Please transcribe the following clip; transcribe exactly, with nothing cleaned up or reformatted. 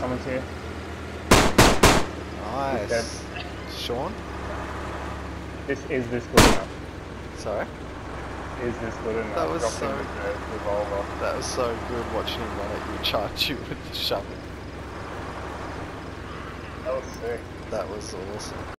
someone's here. Nice. Sean? This is this good enough? Sorry? Is this good enough? That was Dropped so- him with the revolver. That was so good watching him run at you, charge you with the shovel. That was sick. That was awesome.